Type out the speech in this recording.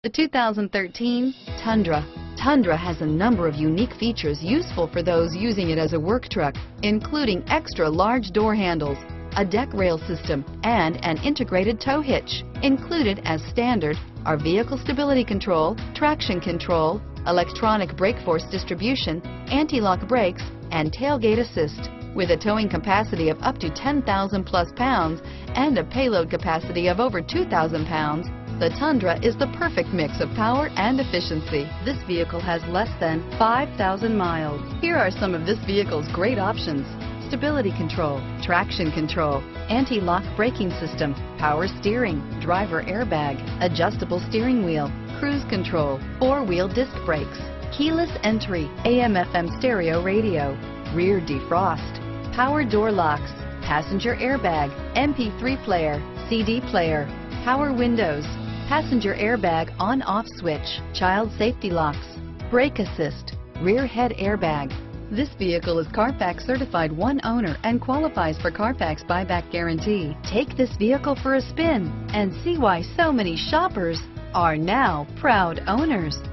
The 2013 Tundra. Tundra has a number of unique features useful for those using it as a work truck, including extra large door handles, a deck rail system, and an integrated tow hitch. Included as standard are vehicle stability control, traction control, electronic brake force distribution, anti-lock brakes, and tailgate assist. With a towing capacity of up to 10,000 plus pounds and a payload capacity of over 2,000 pounds, the Tundra is the perfect mix of power and efficiency. This vehicle has less than 5,000 miles. Here are some of this vehicle's great options: stability control, traction control, anti-lock braking system, power steering, driver airbag, adjustable steering wheel, cruise control, four-wheel disc brakes, keyless entry, AM/FM stereo radio, rear defrost, power door locks, passenger airbag, MP3 player, CD player, power windows, passenger airbag on-off switch, child safety locks, brake assist, rear head airbag. This vehicle is Carfax certified one owner and qualifies for Carfax buyback guarantee. Take this vehicle for a spin and see why so many shoppers are now proud owners.